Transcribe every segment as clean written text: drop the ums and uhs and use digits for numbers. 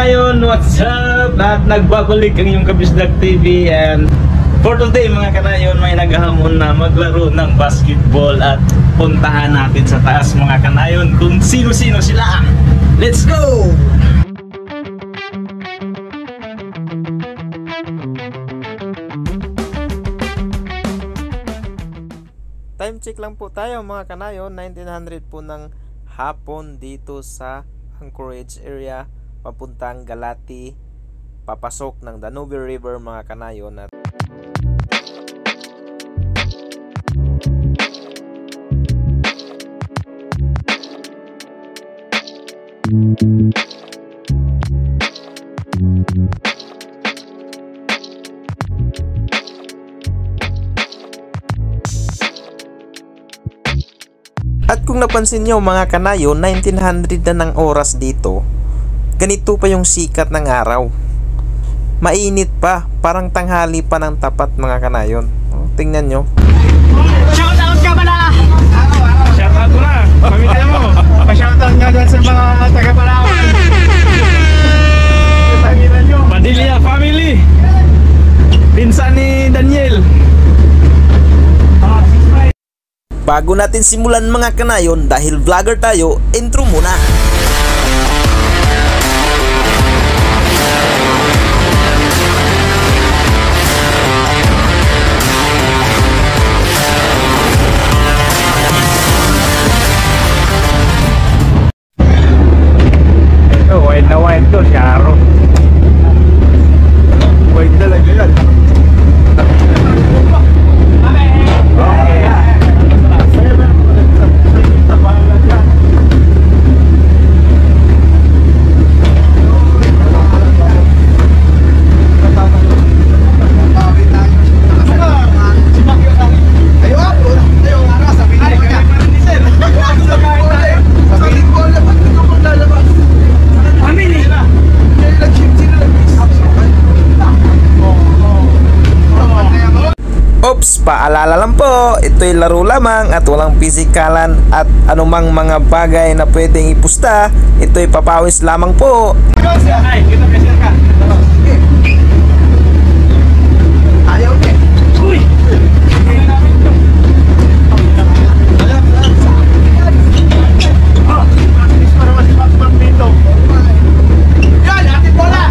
kanayon, what's up? At nagbabalik ang iyong Kabisdak TV. And for today mga kanayon, may naghahamon na maglaro ng basketball. At puntahan natin sa taas mga kanayon kung sino-sino sila. Let's go! Time check lang po tayo mga kanayon, 1900 po ng hapon dito sa Anchorage area papuntang Galati, papasok ng Danube River mga kanayon. At kung napansin nyo mga kanayon, 1900 na ng oras dito. Ganito pa yung sikat ng araw. Mainit pa, parang tanghali pa ng tapat mga kanayon. Tingnan nyo. Shoutout ka pala! Shoutout mo na, pamilya mo. Pa-shoutout nga doon sa mga taga-Palawan. Padilla family, pinsan ni Daniel. Bago natin simulan mga kanayon, dahil vlogger tayo, intro muna. Ito, wide na wide to, Sharo. Wide talaga yan. Oops, paalala lang po, ito'y laro lamang at walang pisikalan at anumang mga bagay na pwedeng ipusta, ito'y papawis lamang po. Ay, kita pressure ka. Ayaw niya. Uy! Para masipag dito. Yan, ating bola!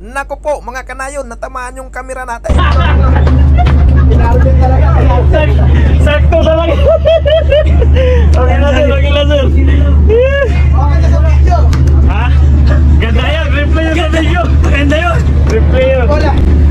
Nako po mga kanayon, natamaan yung camera natin. Sakto talaga. Okay na sir, okay na sir. Okay na sa video. Ha? Ganda yan, replay yun sa video. Ganda yun. Replay yun. Bola.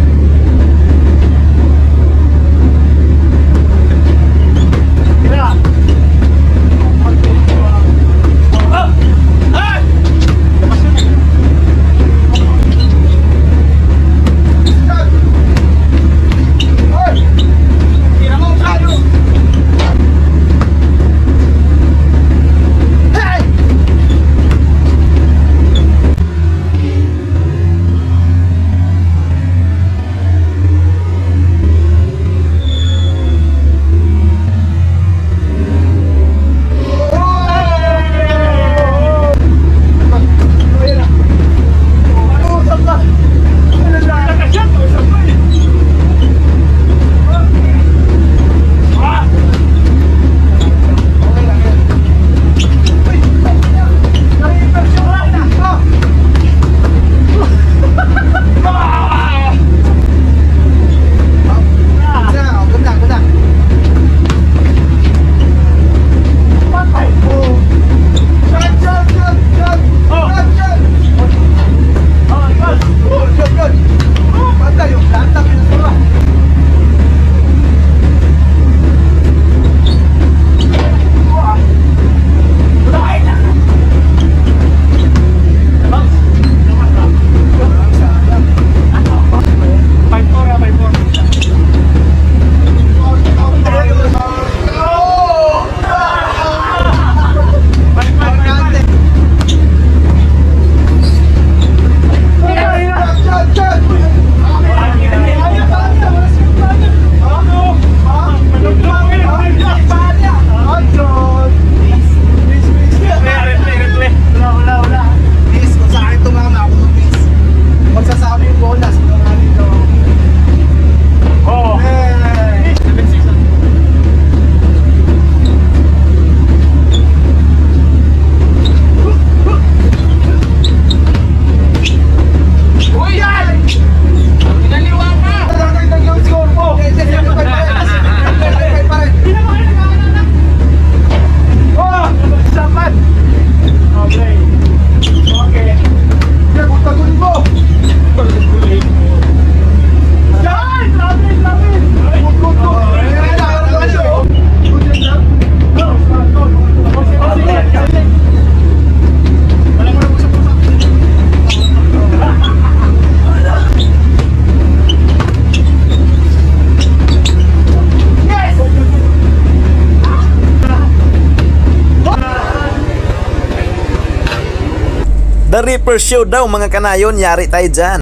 The Reaper Show daw mga kanayon, yari tayo dyan.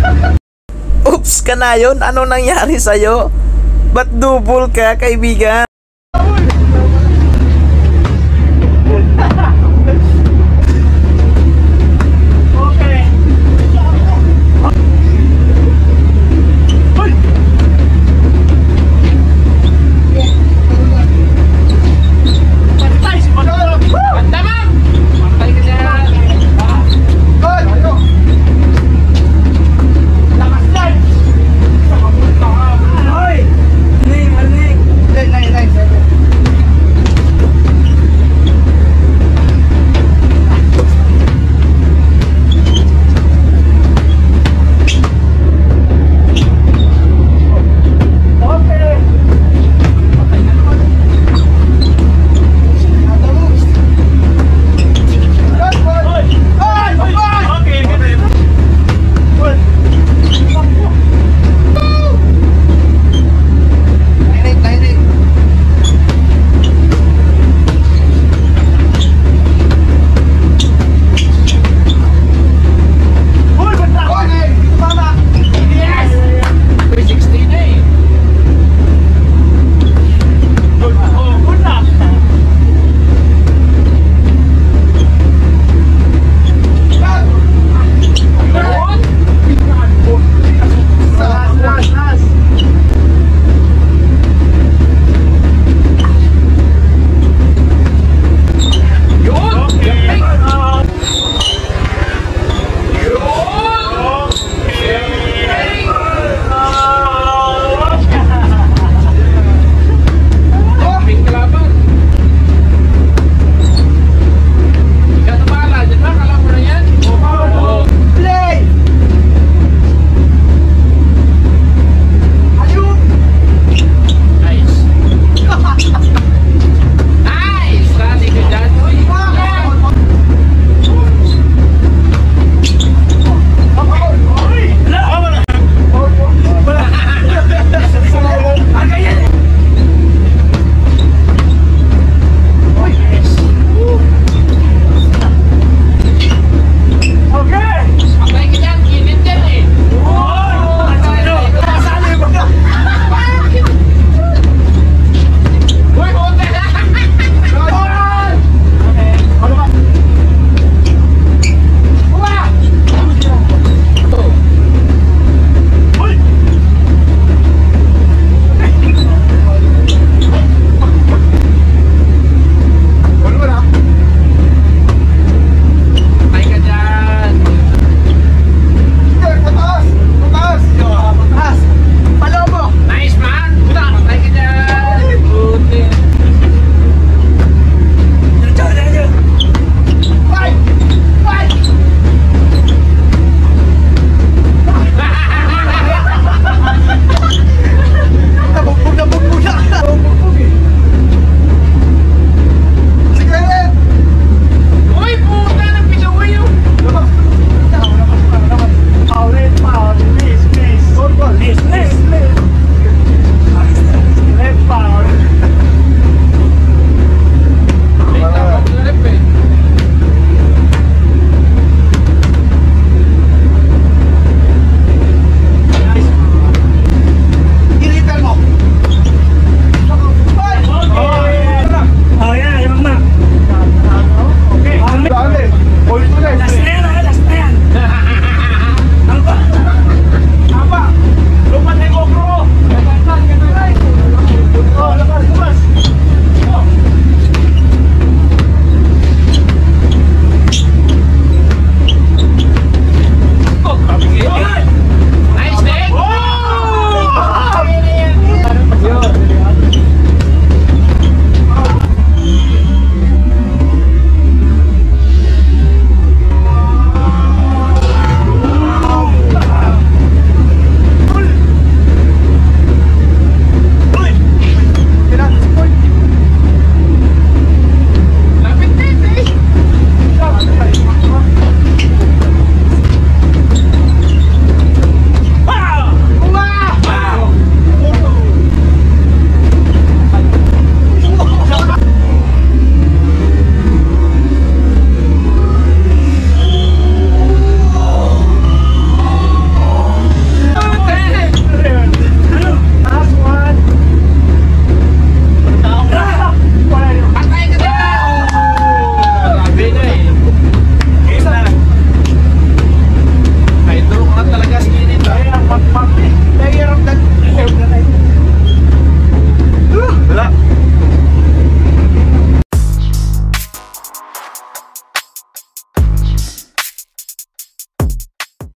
Oops, kanayon, ano nangyari sa'yo? Ba't double ka, kaibigan?